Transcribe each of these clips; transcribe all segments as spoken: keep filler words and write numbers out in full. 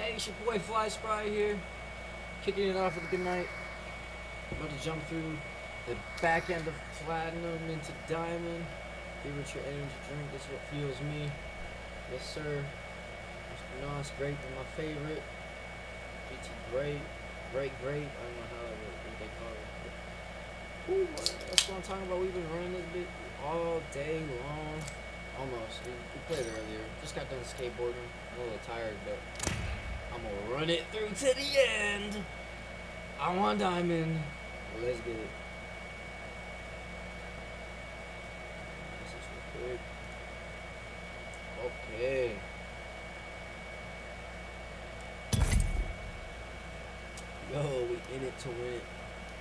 Hey, it's your boy Fly Spry here, kicking it off with a good night. About to jump through the back end of platinum into diamond. Give it your energy drink. This is what fuels me. Yes, sir. Mister Nos, grape is my favorite. G T grape, great grape. I don't know how what they call it. Ooh, that's what I'm talking about. We've been running this bit all day long. Almost. We, we played earlier. Just got done skateboarding. I'm a little tired, but I'm gonna run it through to the end. I want diamond. Let's get it. This is real quick. Okay. Yo, we in it to win it.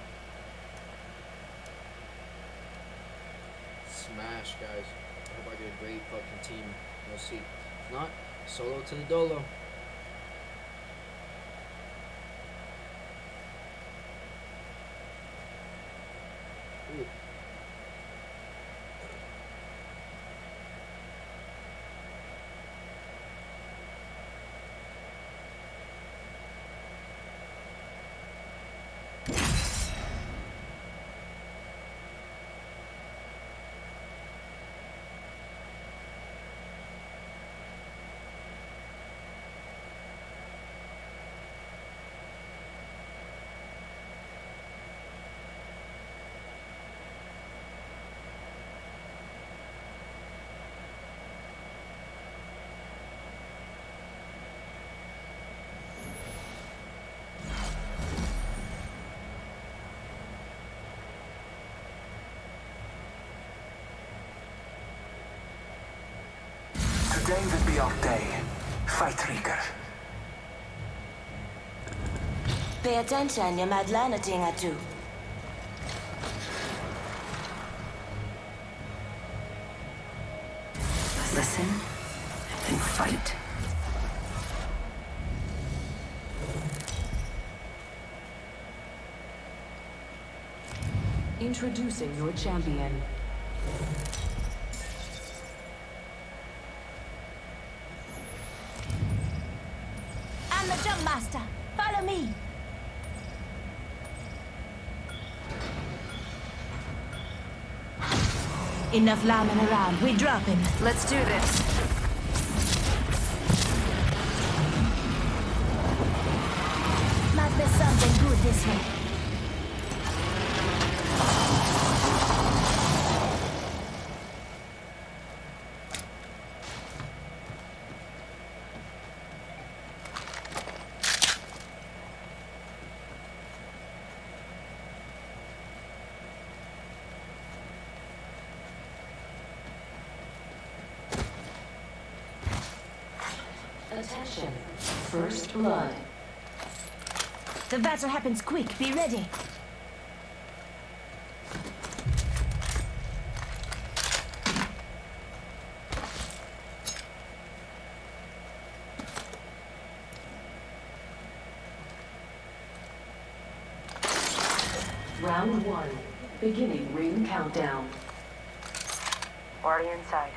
Smash, guys. I hope I get a great fucking team. We'll see. If not, solo to the dolo. Ooh. Today would be our day. Fight, Rieker. Pay attention, you might learn a thing or two. Listen and fight. Introducing your champion. I'm the jump master. Follow me. Enough lambing around. We're dropping. Let's do this. Might be something good this way. Attention. First blood. The battle happens quick. Be ready. Round one. Beginning ring countdown. Already inside.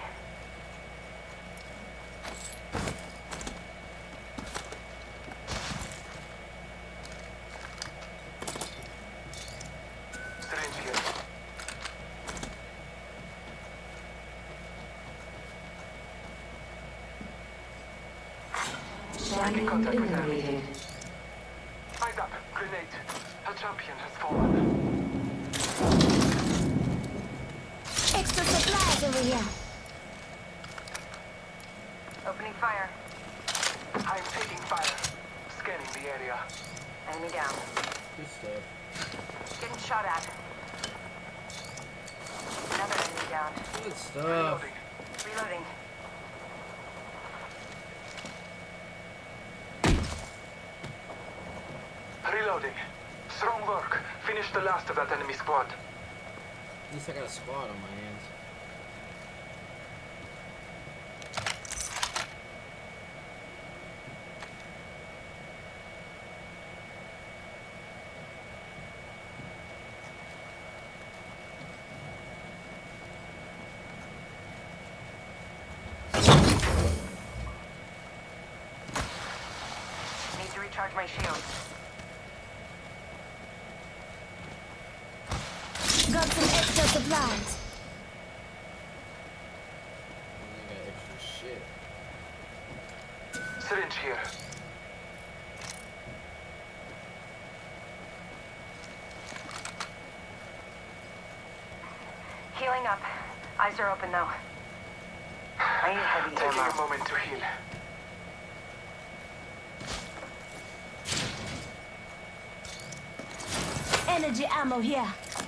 Strange here. Champion eliminated. Eyes up. Grenade. A champion has fallen. Extra supplies over here. Opening fire. I'm taking fire. Scanning the area. Enemy down. Good stuff. Getting shot at. Another enemy down. Good stuff. Reloading. Reloading. Reloading. Strong work. Finish the last of that enemy squad. At least I got a spot on my hands. recharge my shields. Got some extra supplies. I got extra shit. Syringe here. Healing up. Eyes are open though. I need heavy Taking ammo. a moment to heal. Energy ammo here.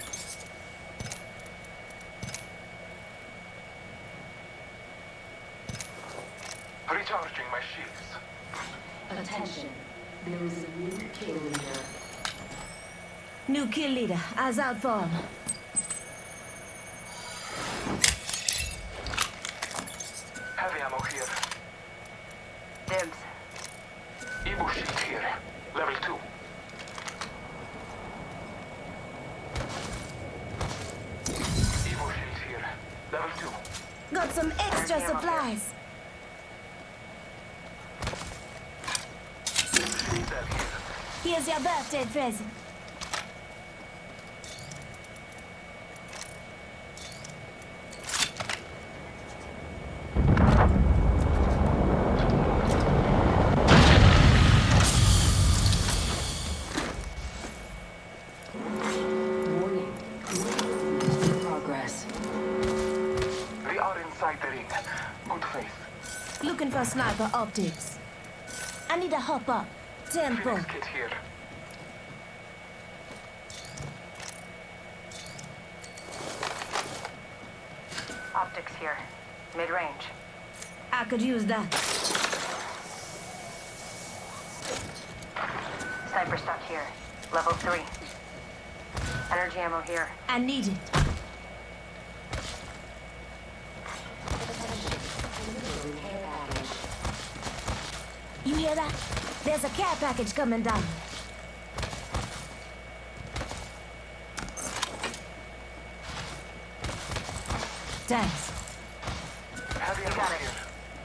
Recharging my shields. Attention. There is a new kill leader. New kill leader. Eyes out for him. Heavy ammo here. Dibs. Evo shield here. Level two. Evo shield here. Level two. Got some extra Energy ammo supplies. Shield cell here. Here's your birthday present. Warning. In progress. We are inside the ring. Good faith. Looking for sniper optics. I need to hop up. Tempo. Phoenix kit here. Optics here. Mid-range. I could use that. Sniper stock here. Level three. Energy ammo here. I need it. You hear that? There's a care package coming down. Thanks. Heavy You ammo got it. here.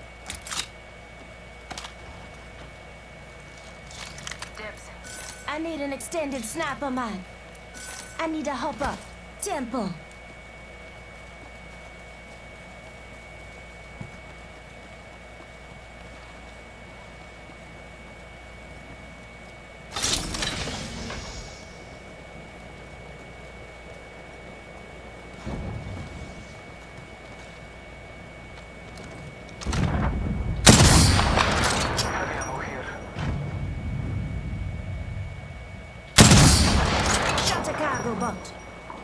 Dibs. I need an extended sniper mine. I need to hop up. Tempo. Heavy ammo here. Shot a cargo boat.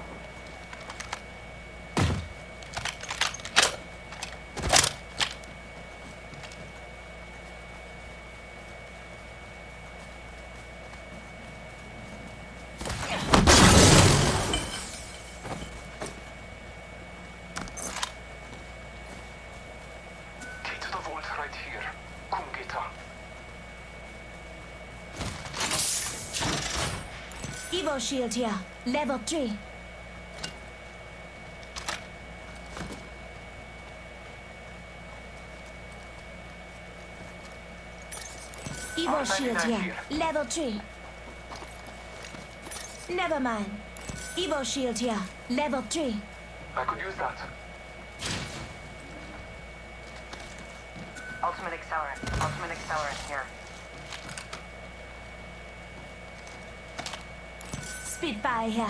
Key to the vault right here. Kungita. Evo shield here. Level three. Evo shield here. Level three. Never mind. Evo shield here. Level three. I could use that. Ultimate accelerant. Ultimate accelerant here. Spitfire here.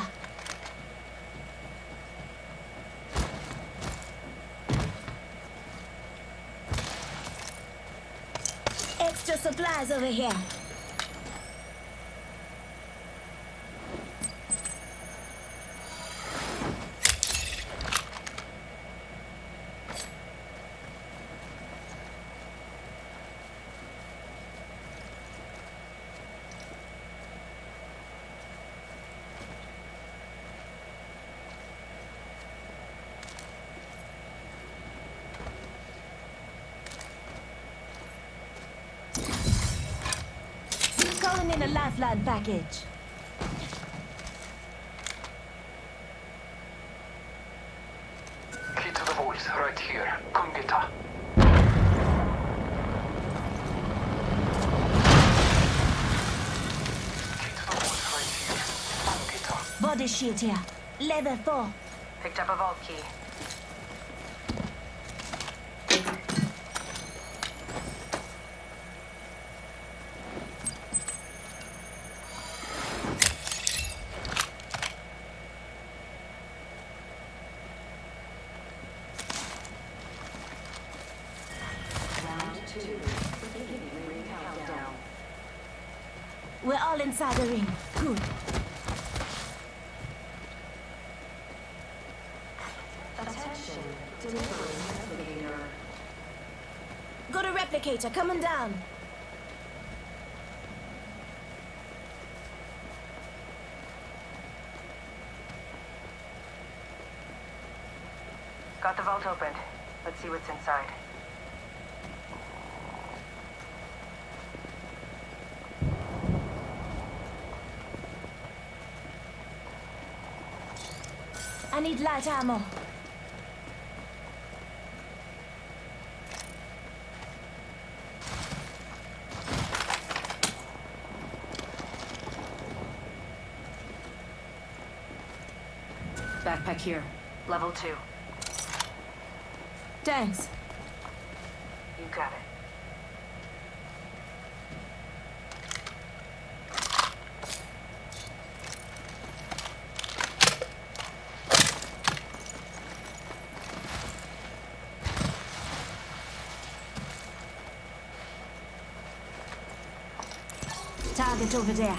Extra supplies over here. Calling in a lifeline package. Key to the vault right here. Kungita. Body shield here. Level four. Picked up a vault key. We're all inside the ring. Good. Attention, delivering replicator. Go to replicator, coming down. Got the vault opened. Let's see what's inside. I need light ammo. Backpack here. Level two. Thanks. You got it. Target over there.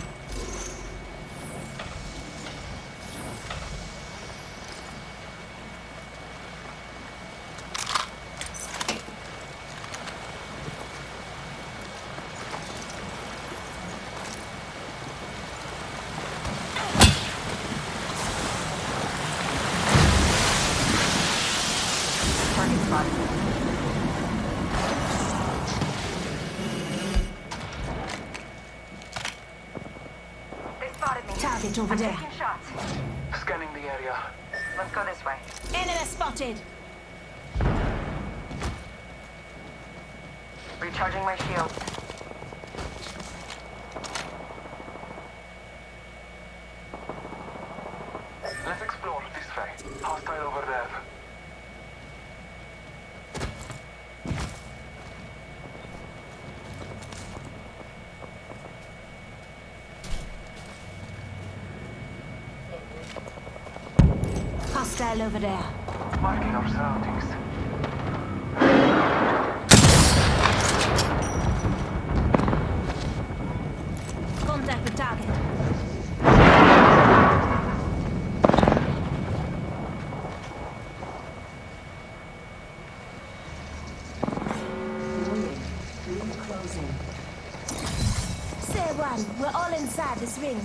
Target spotted. They spotted me. Target over I'm there. taking shots. Scanning the area. Let's go this way. Enemy spotted. Recharging my shields. Let's explore this way. Hostile over there. Hostile over there. Marking our surroundings. Contact the target. Warning. Ring closing. Say one. We're all inside this ring.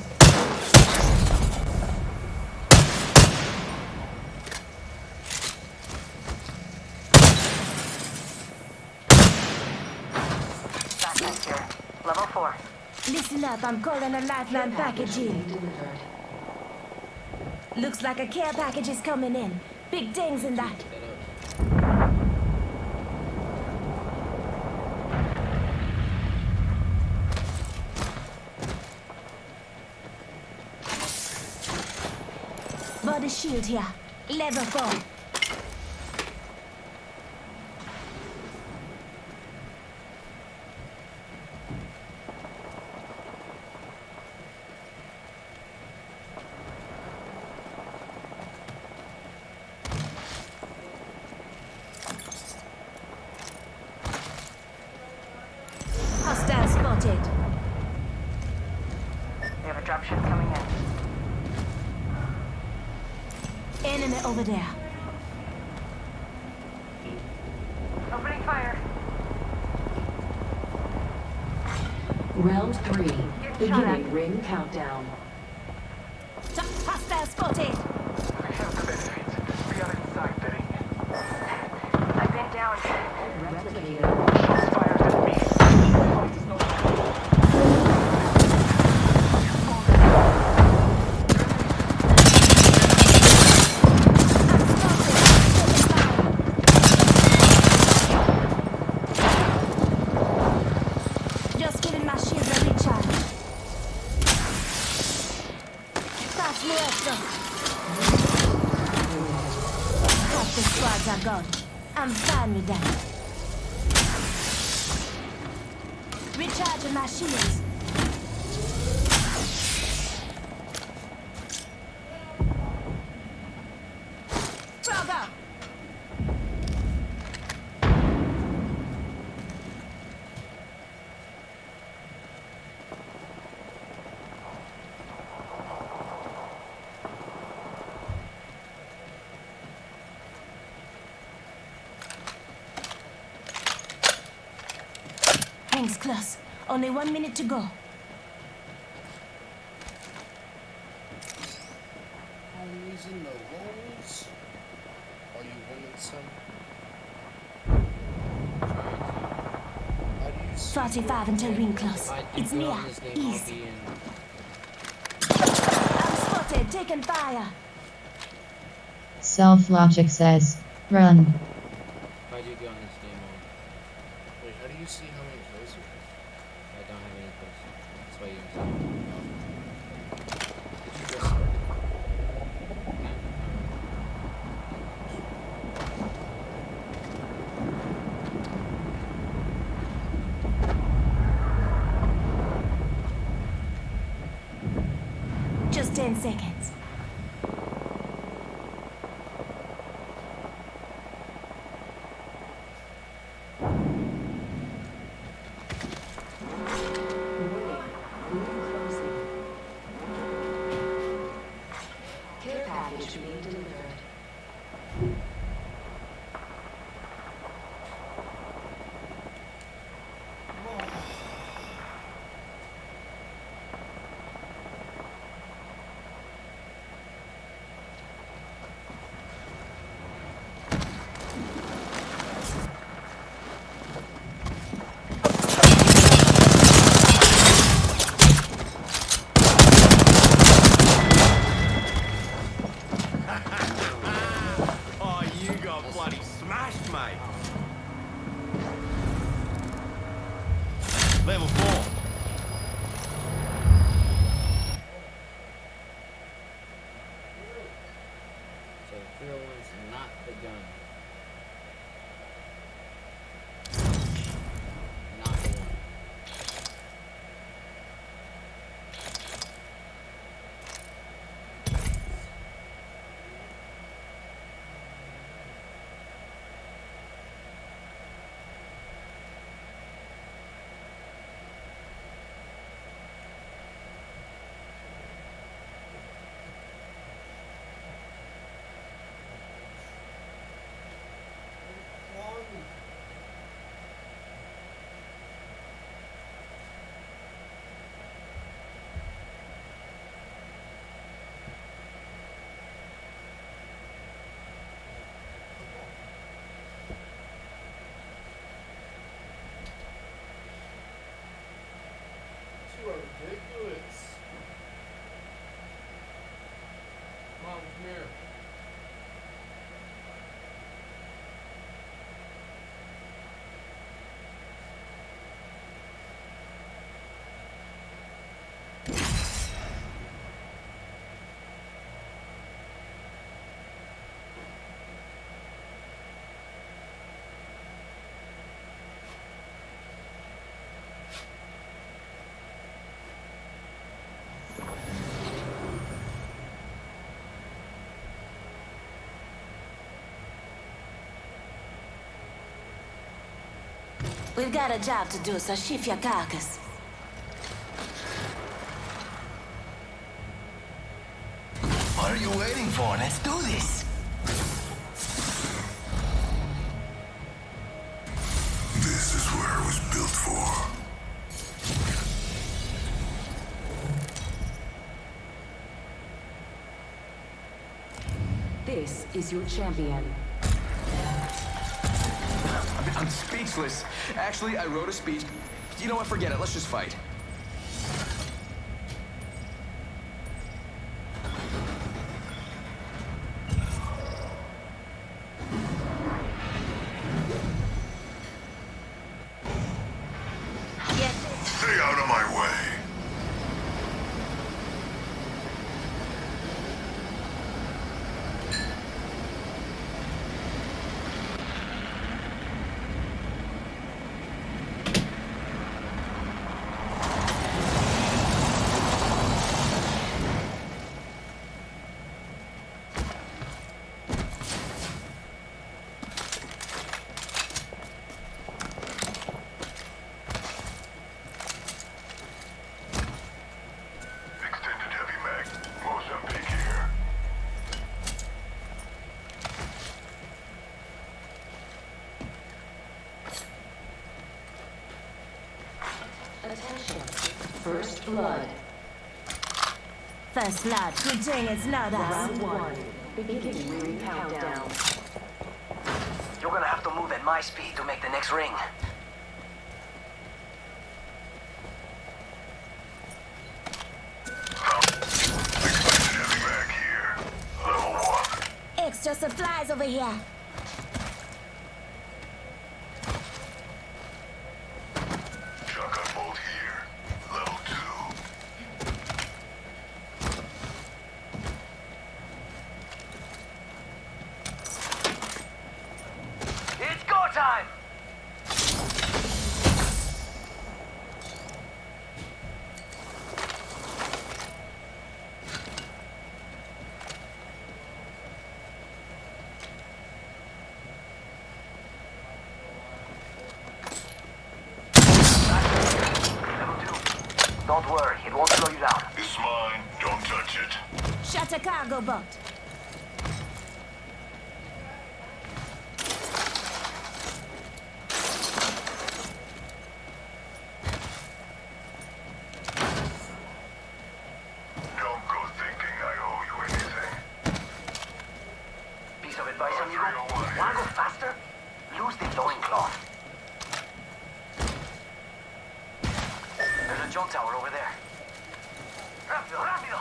Backpack here. Level four. Listen up, I'm calling a lifeline package in. Delivered. Looks like a care package is coming in. Big dings in that. Pick that up. Body shield here. Level four. Hostile spotted. We have a dropship coming in. Enemy over there. Opening fire. Round three. Get shot Beginning at. ring countdown. T- Hostile spotted. We have the benefits. We are inside the ring. I've been down. Replicator. Shots fired at me. Fight is not over. Just giving my shield a recharge. Fast muerto. Half the squads are gone. I'm fine with that. Recharging my shields. Frog up. Thanks, Klaus. Only one minute to go. I'm using the rolls. Are you winning some? How do you see forty-five until ring close. If I do It's good Mia. on this game, I'll Easy. be in. I'm spotted. Taking fire. Self Logic says, run. If I do good on this game, I'll, Wait, how do you see how many kills you have? I don't have any kills. That's why you're saying. Did you just start? Just ten seconds. Warning. Ring closing. Care package being delivered. Oh, you got bloody smashed, mate. Level four. So the three oh one's not the gun. Not the one. You are ridiculous. Mom, come here. We've got a job to do, so shift your carcass. What are you waiting for? Let's do this. This is where I was built for. This is your champion. I'm, I'm speechless. Actually, I wrote a speech. You know what? Forget it. Let's just fight. Stay out of my way. Attention. First blood. First blood, good thing it's not us. Round one. Beginning ring countdown. You're gonna have to move at my speed to make the next ring. Expected heavy mag here. Level one. Extra supplies over here. Shotgun bolt here. Level two. It's go time! Level two. Don't worry, it won't slow you down. It's mine. Don't touch it. Shut a cargo boat. Don't go thinking I owe you anything. Piece of advice, amigo. Wanna go faster? Use the loincloth. There's a jump tower over there. Rápido, rápido!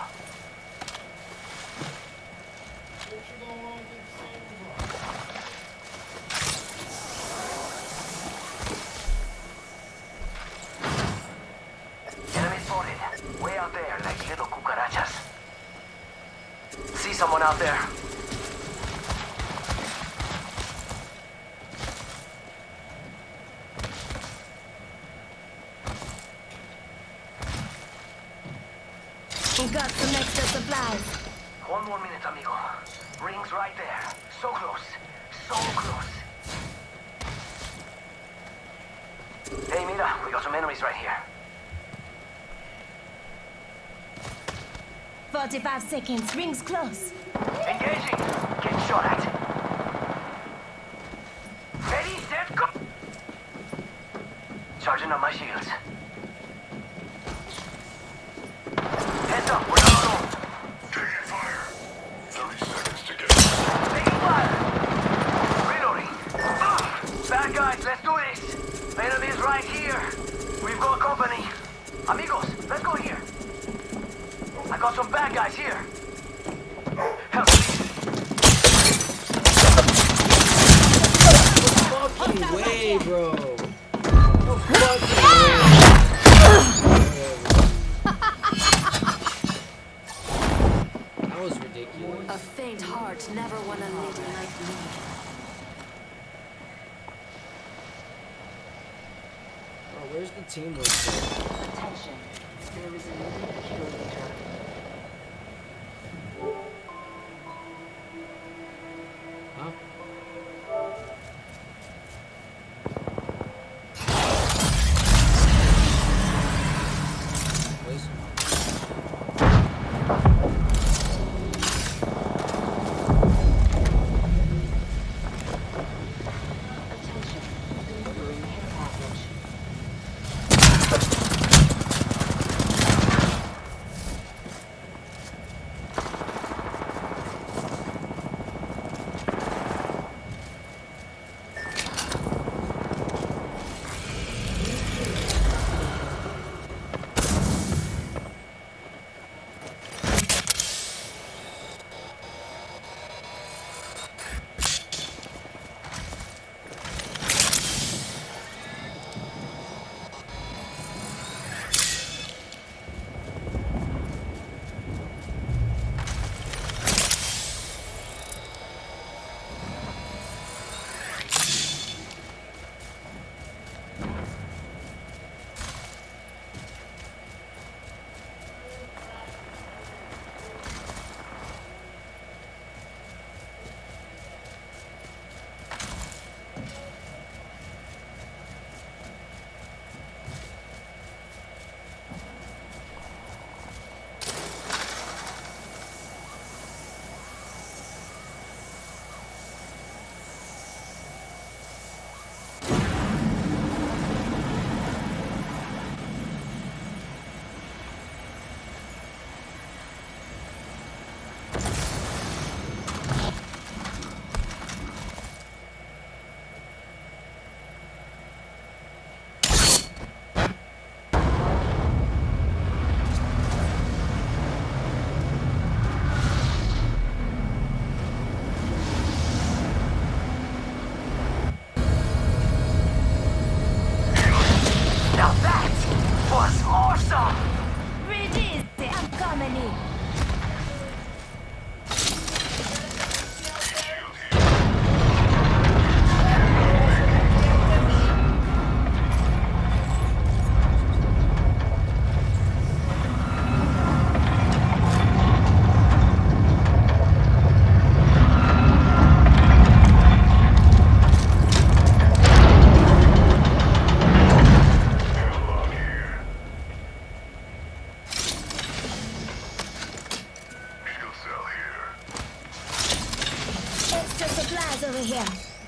What you gonna want to say? Enemy spotted. Way out there, like little cucarachas. See someone out there. We got some extra supplies. One more minute, amigo. Ring's right there. So close. So close. Hey, mira, we got some enemies right here. forty-five seconds, rings close. Engaging! Get shot at. Ready, set, go! Charging on my shields. Heads up, we're not alone. Taking fire. thirty seconds to get. Taking fire! Reloading. Ah, bad guys, let's do this! Enemies right here. We've got company. Amigos, let's go here. I got some bad guys here. Help, please. No fucking way, bro. No fucking way. That was ridiculous. A faint heart never won a lady like me. Bro, where's the teamwork? Attention. There is a new curator. Huh? Please? Attention. Delivering care package. some! Breathe easy, I'm coming in. Extra supplies over here.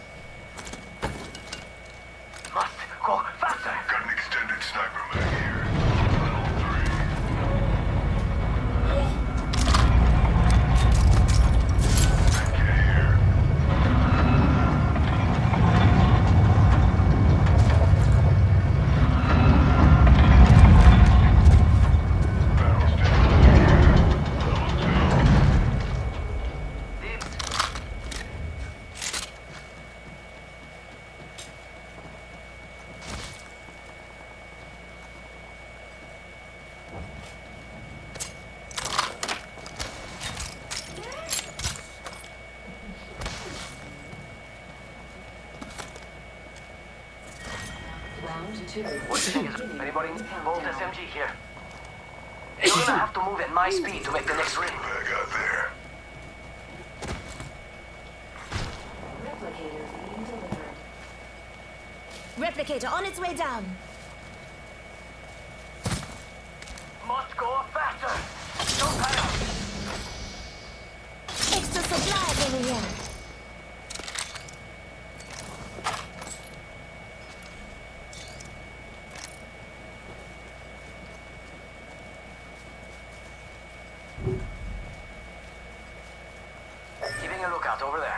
Must go faster! Got an extended sniper mag here. Level three. Get here. Barrel stand here. Level two. Dibs. Round two. What do you think is anybody? Bolt S M G here. You're gonna have to move at my speed to make the next ring. Mag out there. Replicator being delivered. Replicator on its way down. Must go faster! Don't panic! Extra supplies over here. Keeping a lookout over there.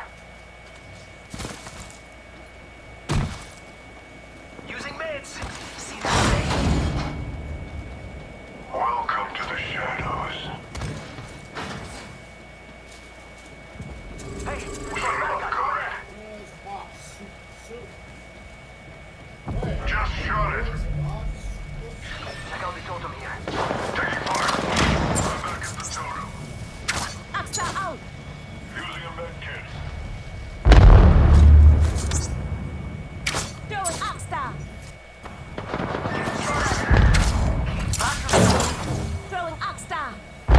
Using meds! See that thing? Welcome to the shadows. Hey, we got Son a of bad a guy over gun. there. Where's boss? Shoot, shoot. Just shot it. Check out the totem here. Taking fire. I'm back at the totem. Extra out. Using a med kit. Throwing Oxstar. Throwing Oxstar.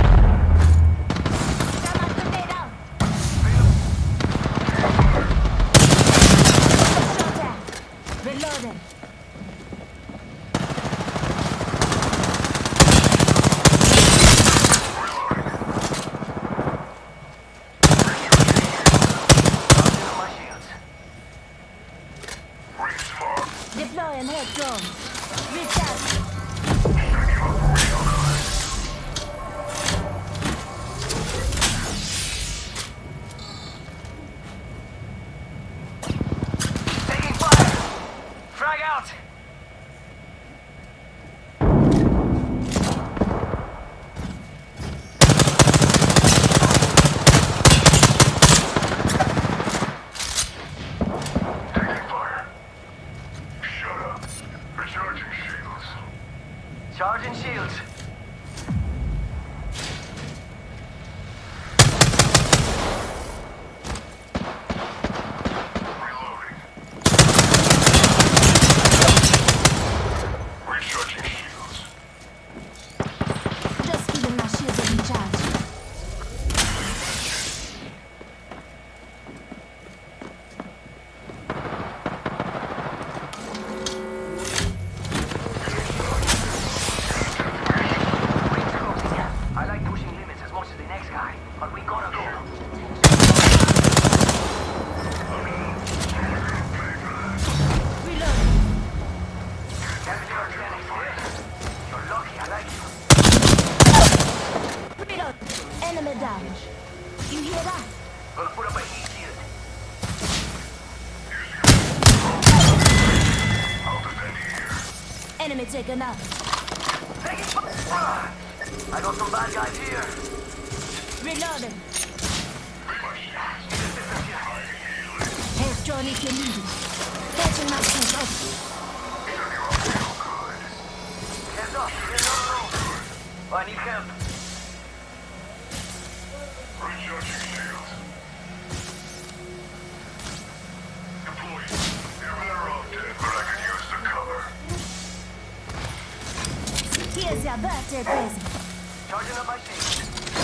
Thermite grenade out. Shot down. Reloading. Charging my shields. Ring smart. Deploying head drone. Recharge. Set you up real good. Taking fire! Frag out! Taking fire. Shut up. Recharging shields. Charging shields. Reloading. Recharging shields. Just keeping my shields in charge. Rings closing. I like pushing limits as much as the next guy, but we gotta go. Reloading. Damage you're standing here. You're lucky I like you. Reload. Enemy down. You hear that? Gonna put up a heat shield. I'll defend here. Enemy taken out. Taking fire! I got some bad guys here. Reloading. My shields. Assistance here. Head drone if you need it. Catching my shield. Hands up. Hands up. I need help. Recharging shields. Deployed. You're better off dead, but I could use the cover. Here's your birthday present. Charging up my shield.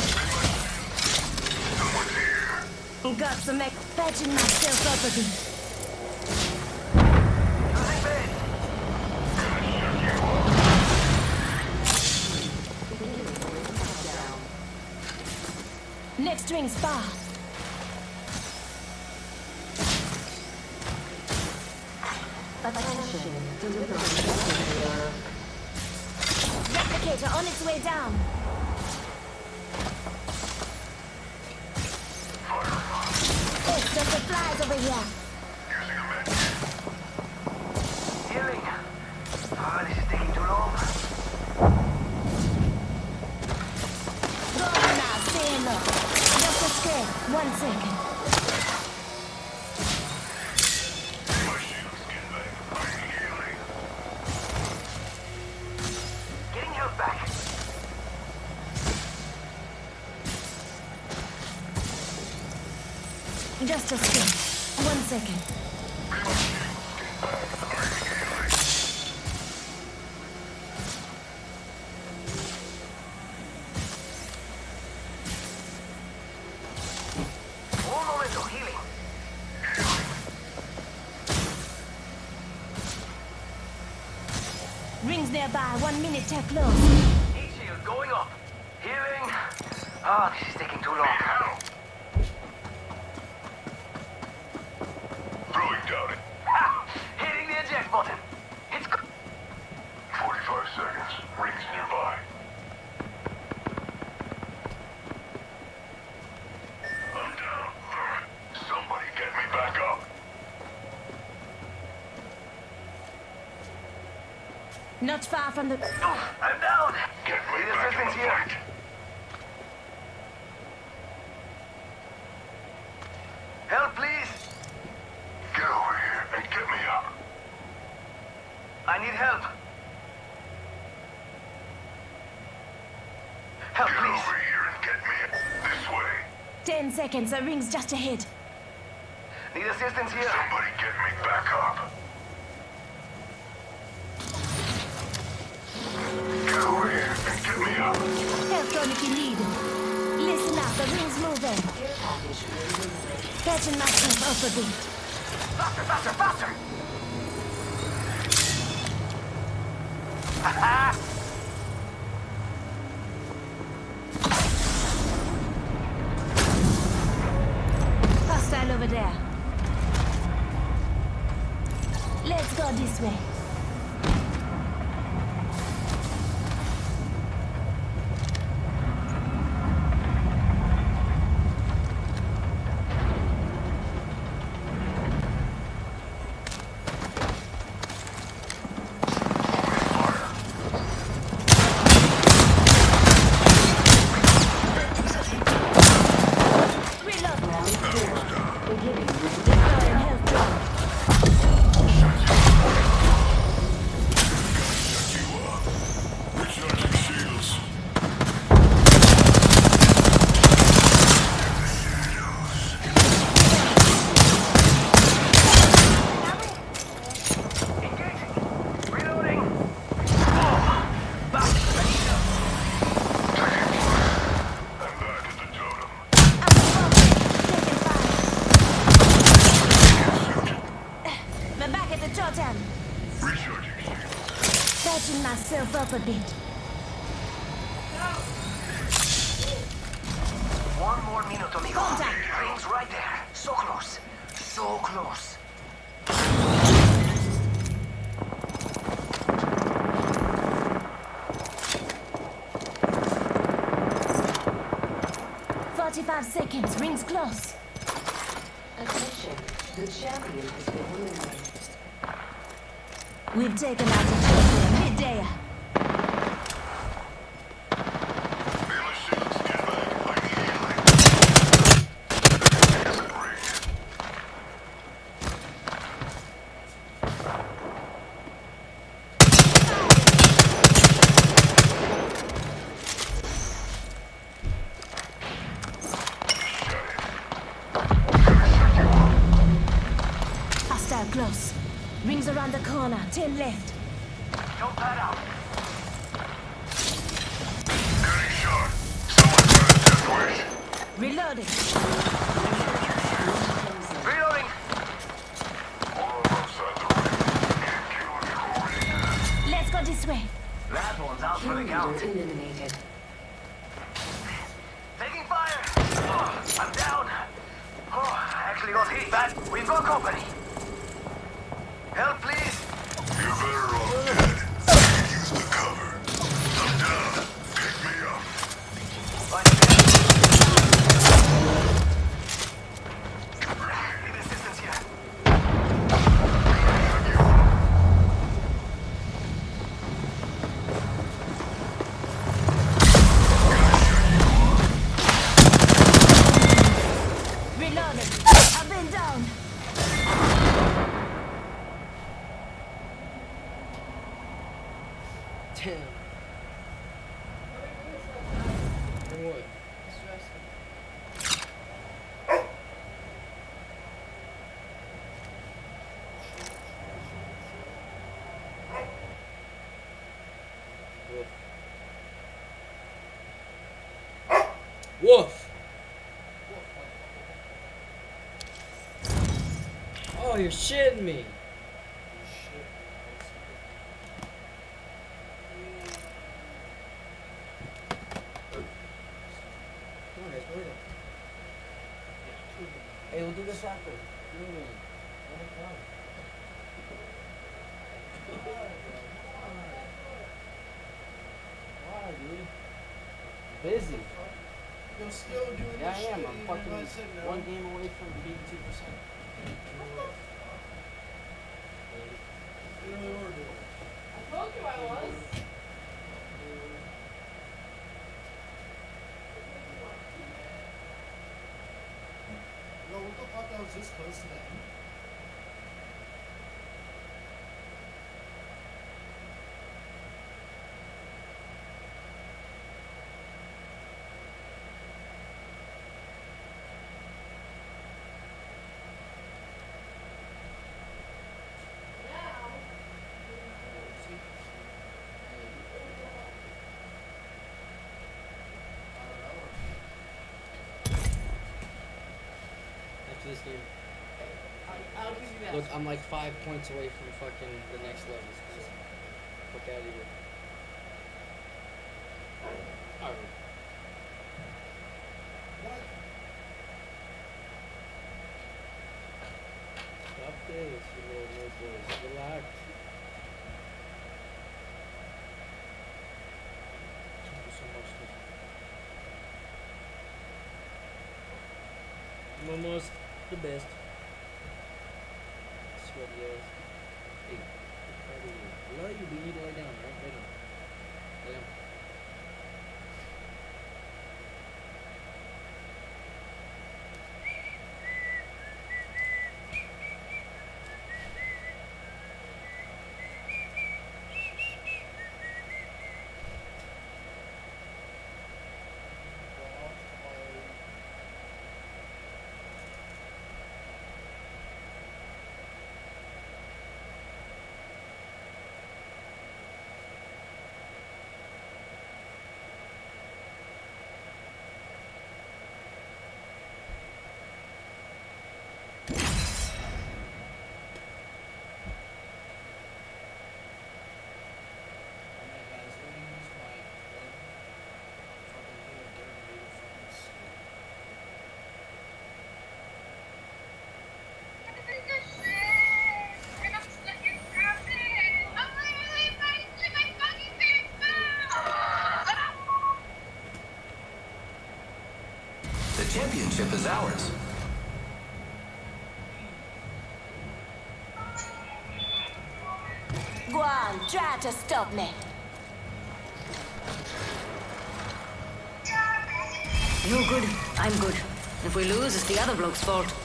Someone's here. Got some egg patching myself up a bit. Using bed. Next ring's far. Attention. Delivering. Replicator on its way down. Extra supplies over here. Using a med Healing. Ah, this is taking too long. Go on now, stay low. Just a scrape. One second. My shields get back. I need healing. Getting help back. Just a scrape. One second. Un momento, healing. Rings nearby. One minute till close. Heat shield going up. Healing. Ah, this is taking too long. Throwing down it. Ha! Hitting the eject button. It's go- forty-five seconds. Rings nearby. I'm down. Somebody get me back up. Not far from the... Oh, I'm down. Get me Need back in assistance the here. fight. Help, please. Get over here and get me up. I need help. Help, Get please. over here and get me this way. Ten seconds. The ring's just ahead. Need assistance here. Somebody get me back up. Get over here and get me up. Help phone if you need it. Listen up. The ring's moving. Patching myself up a bit. Faster, faster, faster. Ha Hostile over there. Let's go this way. Reload. Deploying health drone. Recharging shields. Engaging. Reloading. Oh, back. I need help. I'm back at the totem. We're back at the totem. Recharging shields. Patching myself up a bit. One more minute, amigo. Contact. Rings right there. So close. So close. Forty-five seconds. Rings close. Attention. The champion has been eliminated. We've taken out the totem mid-day. Melee shields get back. I need healing. Exit ring. corner, ten left. Don't pad out. Getting shot. Someone got a death wish. Reloading. Reloading. All outside the ring. Can't kill if you're already dead. Let's go this way. That one's out for the Kill count. leader eliminated. Taking fire. Oh, I'm down. Oh, I actually got hit. Bad. We've got company. Help, please. You're better off dead. You can use the cover. I'm down. Pick me up. Need assistance here. Reloading. I've been down. Damn. And what? Woof. Oh, you're shitting me. Come on, guys, go ahead. Hey, we'll do this after. Give me a minute. Let it come. Why, dude? Busy. You're still doing Yeah, this I am. shit, I'm you fucking know what I said now? one game away from eighty-two percent. You really were doing it. I told you I was. Yo, what the fuck? I was this close to that. After this game. I'll give you that. Look, I'm like five points away from fucking the next level. Just fuck out of here. Alright. What? Stop this, you little nose. Relax. Thank you so much. Momo's the best. Sweaty ass. Hey, how do you? Love you, but you need to lay down, right? Lay down. Lay down. The championship is ours. Go on, try to stop me. You're good. I'm good. If we lose, it's the other bloke's fault.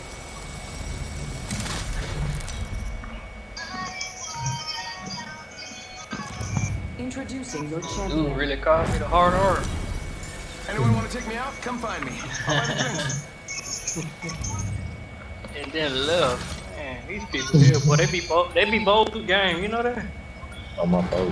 Introducing your champion. Dude, really caused me the hard R. Anyone want to take me out? Come find me. I'll buy the drinks. And then left. Man. These people here, boy, they be bold, they be bold through game, you know that? On my boat.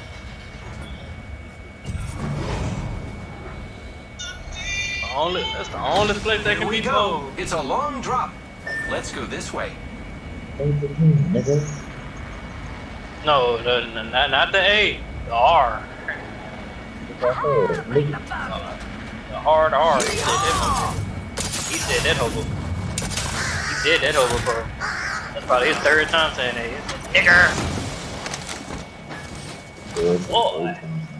The only, that's the only place they Here can we be go. bold. It's a long drop. Let's go this way. Nigga. No, the, the, not, not the A, the R. The hard R. He said that hobo. He said that hobo. He said that hobo, bro. That's probably his third time saying that. He said, nigger! Boy.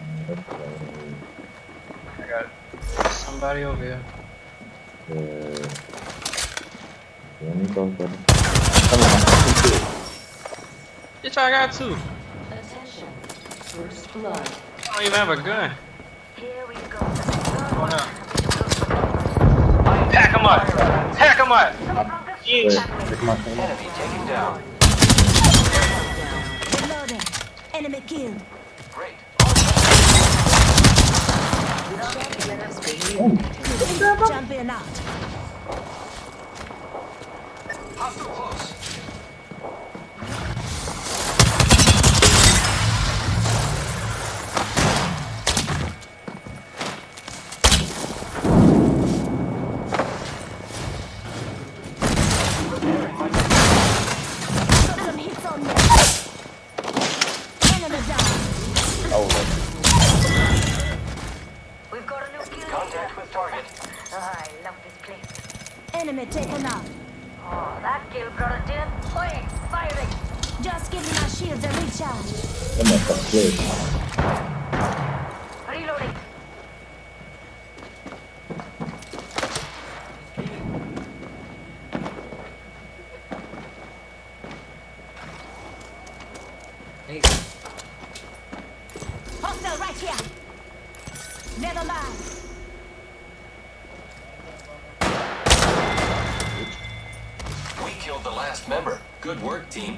I got somebody over here. Yeah. Let me go, brother. Come on. Bitch, I got two. Attention. First blood. I don't even have a gun. Here we go. Oh, no. Pack him up! Pack him up! Yeesh. Enemy taken down. Reloading. Enemy killed. Great. Jump in out. Hostile close. Some hits on me. Enemy down. We've got a new kill. Contact with target. Oh, I love this place. Enemy taken out. Oh, that kill brought us in. Oi, firing. Just giving my shields a recharge. Come on, fuck, please. Reloading. Hey, Hostile right here. Never mind. We killed the last member. Good work, team.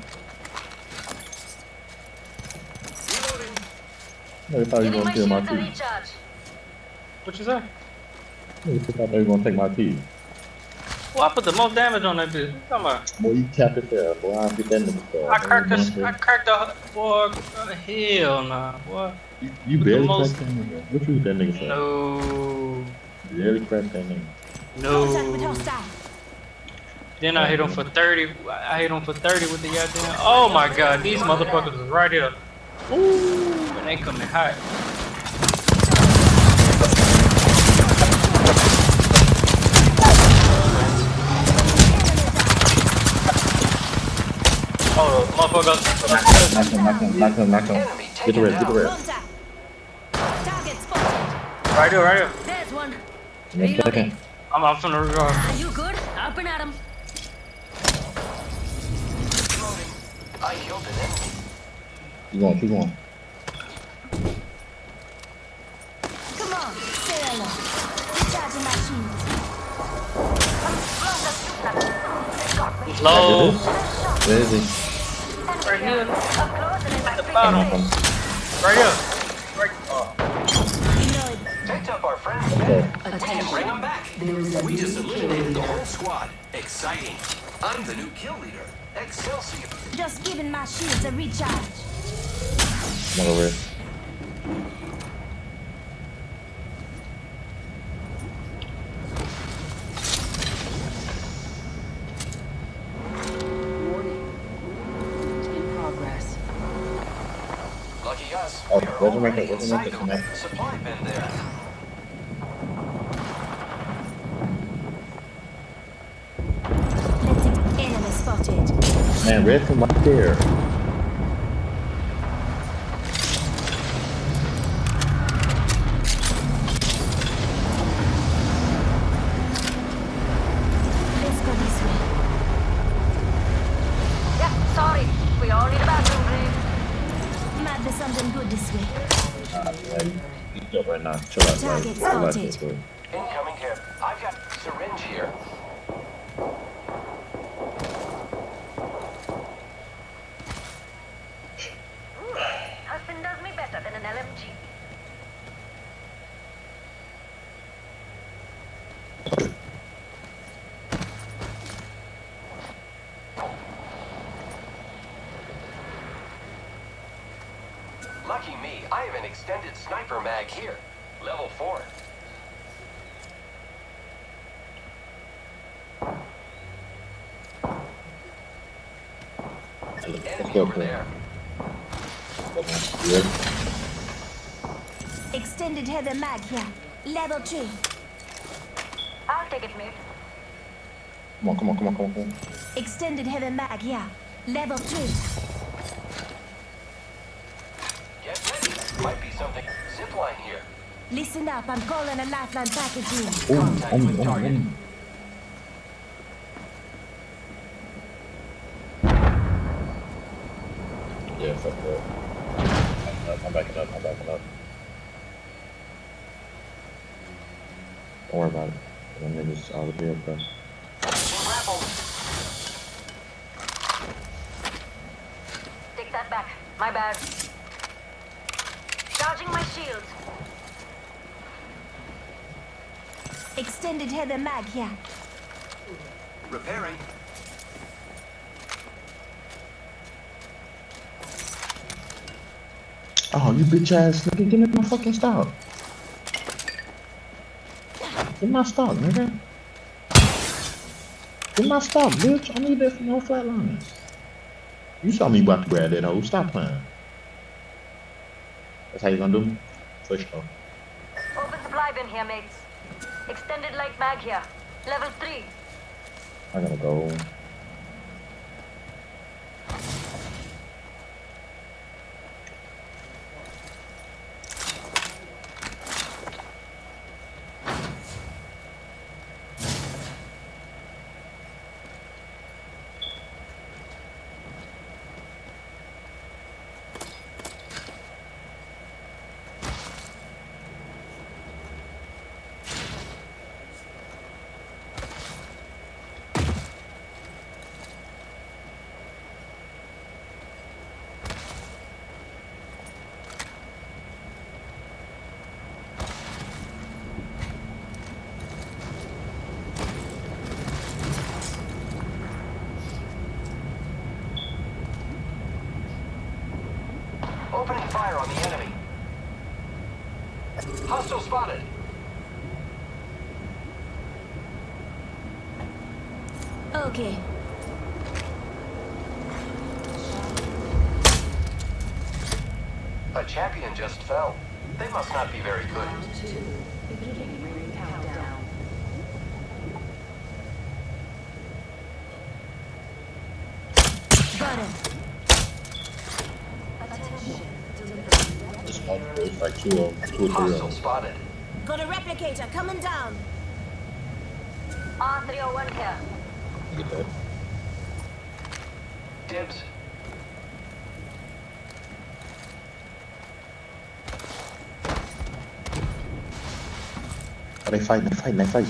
I thought you were Giving my gonna kill my shields a teeth. recharge. What you say? I thought they were gonna take my teeth. Well, I put the most damage on that bitch. What you talking about? Boy, you capped it there, boy. I get that nigga there. I cracked the, I cracked the, boy, uh, hell nah, boy. You, you With the barely most- cracked that nigga. What you with that nigga for? No, You barely cracked that nigga. Contact with no. hostile. Then I hit him for thirty, I hit him for thirty with the goddamn, oh my god, these motherfuckers is right here. Ooh, and they coming hot. Oh, motherfucker. Knock him, knock him, knock him, knock him. Enemy Get the taken rest, get the down. rest. Contact. Target spotted. Right here, right here. There's one. One second. I'm, I'm from the regards. Are you good? Up and at him. I killed an enemy. Keep going, keep going. Come on. Stay along. Recharging my shields. He's low. Where is he? Right here. Up close and in my The face. bottom. Knock him. Right here. Right. Oh. Reload. Picked up our friends. Okay. We can bring them back. We just eliminated the whole squad. Exciting. I'm the new kill leader. Excelsior. Just giving my shields a recharge. Come on over here. In progress. Lucky us. Oh, We are wasn't already like it, wasn't inside like it, the no. supply bin there. Let's see. Enemy spotted. Man, red from right there. Let's go this way. Yeah, sorry. We all need a bathroom break. Might be something good this way. Ah, man, you chill right now. Chill out, bro. Target Chill out, spotted. bro. Incoming here. I've got syringe here. Husband does me better than an L M G. me, I have an extended sniper mag here. Level four. Enemy over there. Extended heavy mag here. Level three. I'll take it, mate. Come on, come on, come on, come on, come on. Extended heavy mag here. Level three. Get ready. Might be something. Zipline here. Listen up, I'm calling a lifeline package in. Oh, Contact oh, with oh, target. oh. Yeah, fuck that. I'm backing up, I'm backing up. Don't worry about it. Them niggas out here, bro. Grapple. Take that back. My bad. Charging my shields. Extended heavy mag here. Repairing. Oh, you bitch ass nigga, give me my fucking stock. Give my stock, nigga. Give my stock, bitch. I need that for no flatline. You saw me about to grab that hoe. Stop playing. That's how you gonna do me? For sure. Open supply bin here, mates. Extended light mag here. Level three. I gotta go. Opening fire on the enemy. Hostile spotted. Okay. A champion just fell. They must not be very good. Got him. It's multiple. It's like two of two or three of Hostile them. spotted. Got a replicator coming down. R three oh one here. Get that. Dibs. Oh, they fighting, they fighting, they fighting.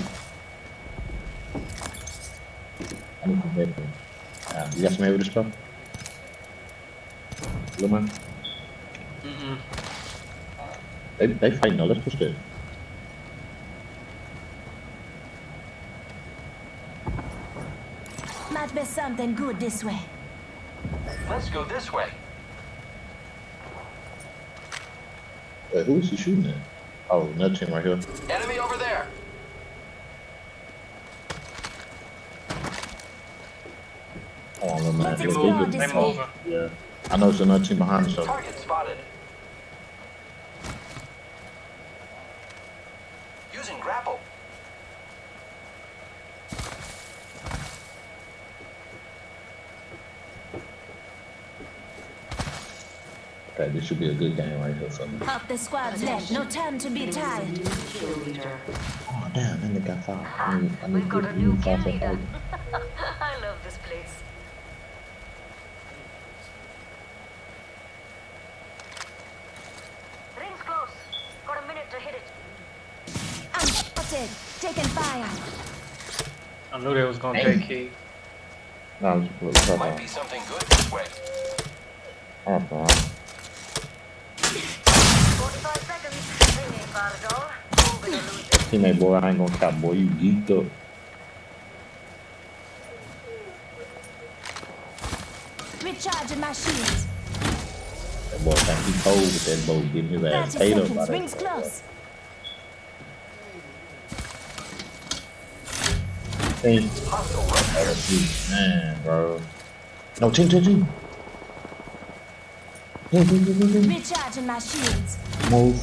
I need to get them. Uh, you got some with this stuff? Little man? Mm-mm. They, they fighting though, let's push this. Might be something good this way. Let's go this way. Wait, who is he shooting at? Oh, another team right here. Enemy over there. Hold on, little man. Let's They explore moving. this They way. moving. Yeah. I know it's another team behind us though. Target spotted. Using grapple. Okay, this should be a good game right here for me. Half the squad's left. No time to be tired. Oh damn, then they got five. I need, I need We've to got get a new five kill for leader. five. I love this place. Ring's close. Got a minute to hit it. I'm spotted. Taking fire. I knew they was gonna take key. No, just put it Might up. be something good this way. Alright, bro. forty-five seconds. Ring ain't bad at all. Moving or losing. Teammate boy, I ain't gonna cap, boy. You geeked up. Recharging my shields. That boy think he cold with that boat, getting his ass thirty ate up by seconds. that. Rings close. Hey. Man, bro. No, team, team, team. Team, team, team, team, team. Recharging my shields. Move.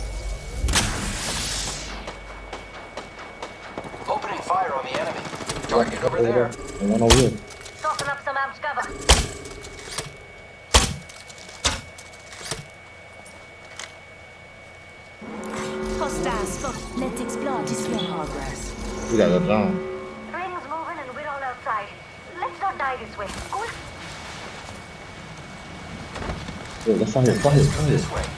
Opening fire on the enemy. Target over there. And one over here. Tossing up some amps cover. Hostile spot. Let's explore this way. Progress. We gotta go down. Ring's moving and we're all outside. Let's not die this way. Go. Yeah, let's fight here, fight here, fight here. This way.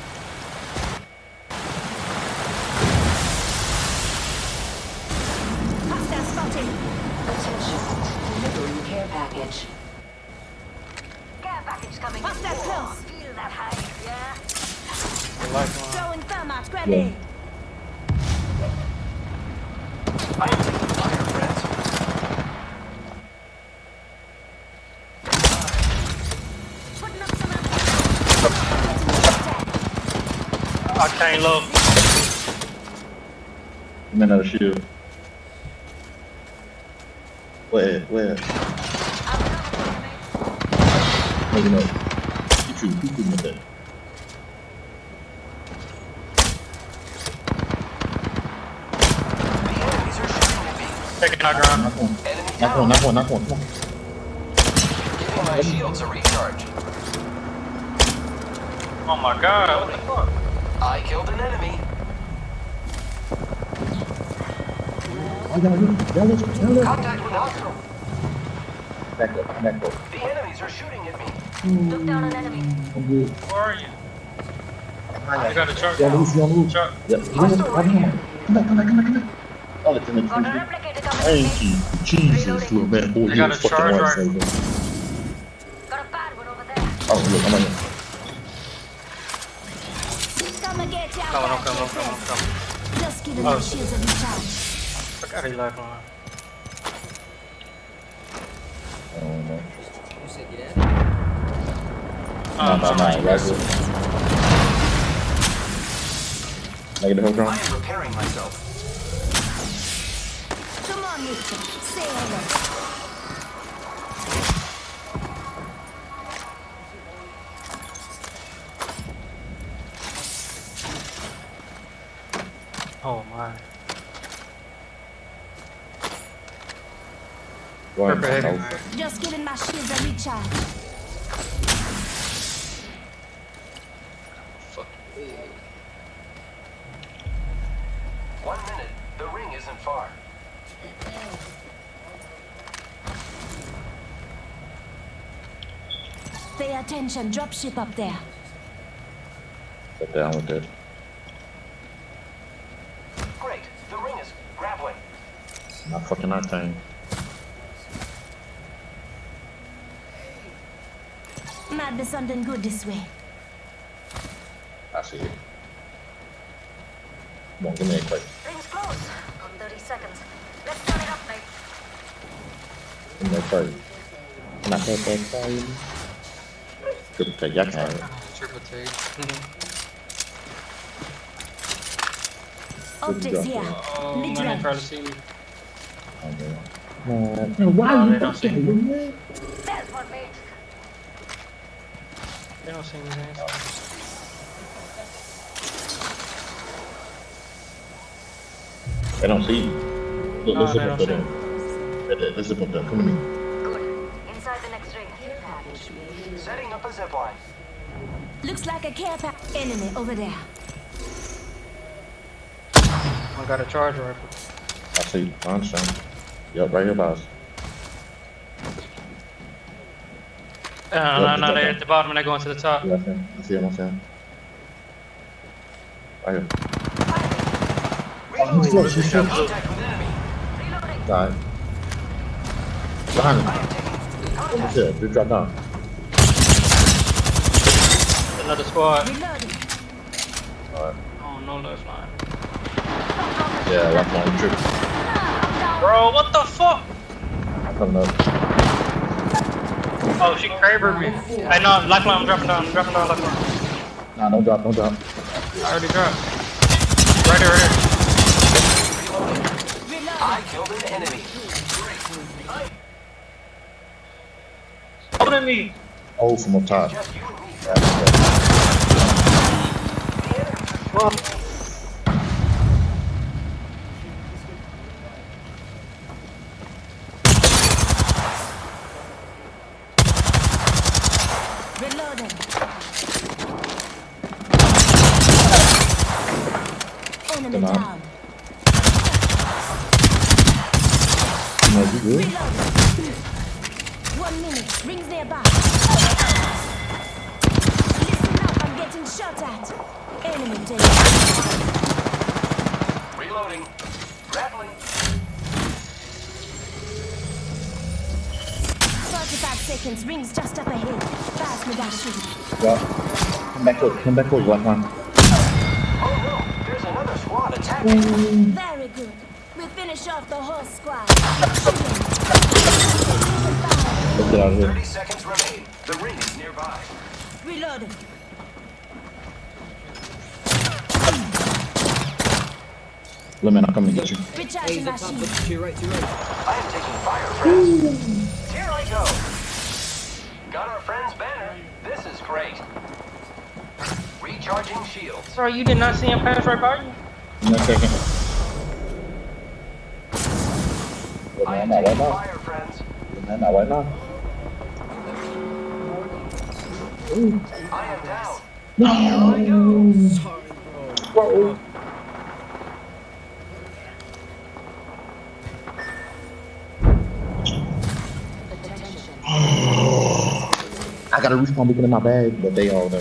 Hostile spotted. Attention. Delivering care package. Care package coming. Hostile in. close. Feel that high, yeah? Throwing thermite Yeah. grenade. I am taking fire, friends. Putting up some amps. I can't look. Give me another shield. Where? Where? Maybe not. You shoot. You shoot with that. The enemies are shooting at me. Taking our ground. Knock one. Enemy Knock down. one. Knock one. Knock one. Come on. Giving my shields a recharge. Oh my god, what the fuck? I killed an enemy. I got you. Yellow. Yellow. Contact with hostile. Back up. Back up. The enemies are shooting at me. Look down an enemy. I'm good. Where are you? You got a truck. Yeah, Lucy, on move. Truck. Yep. Come on. Come on. Come back. Come back. Come back. Come back. Oh, it's in the Got a tree. replicator coming. Thank you. Jesus, little man. Boy, They you got was a fucking charge one rifle. second. Got a bad one over there. Oh, look. I'm on here. Gonna get you out. Coming, I'm back, coming, I'm my coming, I'm friends. coming. Just giving Oh, my shit. shields a recharge. I got his lifeline. I don't know. You said get out. Oh, No, no, no. Right here. Negative hook I round. am repairing myself. Come on, Mister. Say hello. Oh my. Go ahead. Purple heavy. Oh. Just giving my shields a recharge. One minute. The ring isn't far. Pay attention. Dropship up there. Sit down with it. Great. The ring is grappling. Not fucking our thing. Might be something good this way. I see it. Come on, give me a quick. Ring's close. Got thirty seconds. Let's turn it up, mate. Give me a quick. Not that bad for you. Triple take, y'all can have it. Triple take. Optics here. Oh, man, they Mid-range. probably see me. Okay. Man, man, why Oh, you they don't see me. man? There's one, mate. They don't see me, man. They don't see you. Look, No, let's they zip up don't there. Right there, let's zip up there. Come to me. Good. Inside the next ring. Setting up a zip line. Looks like a care pack. Enemy over there. I got a charge rifle. I see. I understand. Yup, right here, boss. Uh, no, no, they're at the bottom and they're going to the top. Yeah, I see him. I see him. I see him. Right here. Oh, he's close. He's close. Contact with enemy. Alright. Behind him. What's it? Dude, drop down. Another squad. Reloading. Alright. Oh, no lifeline. Yeah, left line trip. Bro, what the fuck? Coming up. Oh, she cravered me. I know, lifeline, I'm dropping down, I'm dropping down, lifeline. Nah, don't drop, don't drop. I already dropped. Right here, right here. I killed an enemy. Holding me. Oh, from up top. Well, Reloading. Enemy Come on. down. No, you good? Reloading. One minute. Rings nearby. Listen up. I'm getting shot at. Enemy dead. Reloading. Grappling. forty-five seconds. Rings just up ahead. Pass me that shit. Yeah. Come back up, come back up, left hand. Oh no, there's another squad attacking. Very good. We finish off the whole squad. Let's get out of here. thirty seconds remain. The ring is nearby. Reloading. Lemon, I'll come and get you. Hey, Recharging he's my up top. shield. Look to your right, to your right. I am taking fire, friends. Here I go. Got our friend's banner. This is great. Recharging shields. bro, you did not see him pass right by you? In a second. Wait, I man, am not right taking now. fire, friends. Wait, man, not right now. I am down. No! Sorry, bro. Bro. I got a respawn beacon in my bag, but they all there.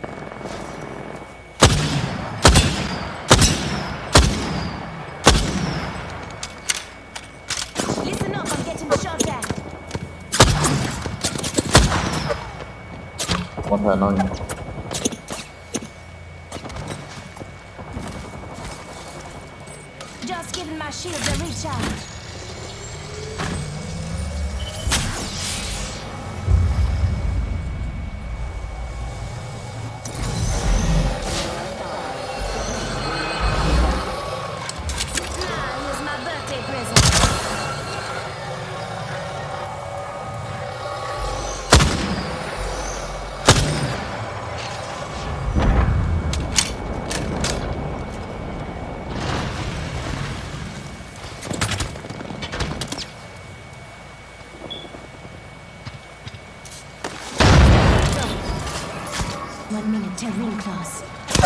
Listen up. I'm getting shot at. One time nine. Just giving my shield a recharge. Now, here's my birthday present. One minute till ring close.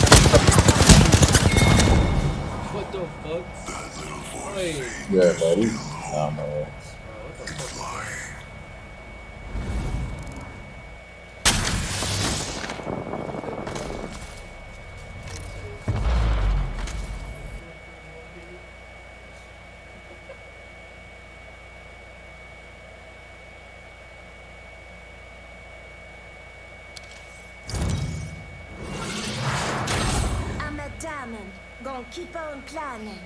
What the fuck? Wait. Yeah, buddy. Nah, man. I'm a diamond. Gonna keep on climbing.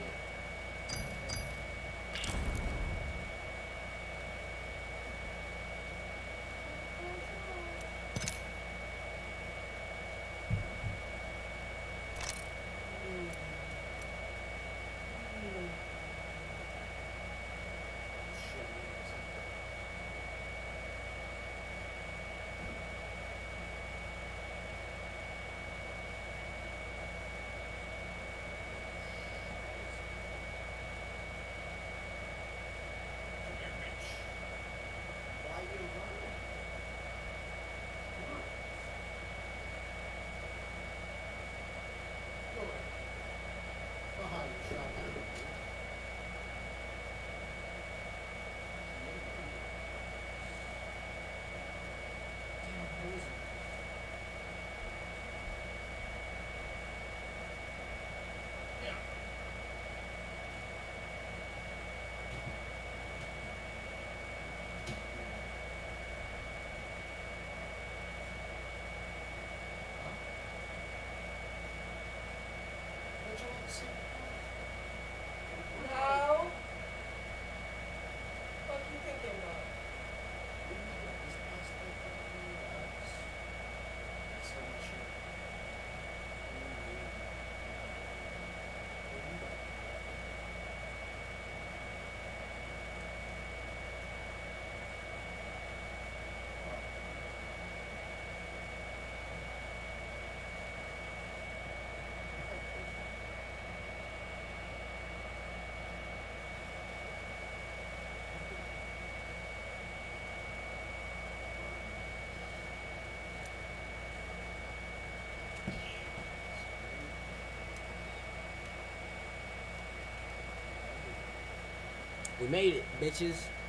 We made it, bitches.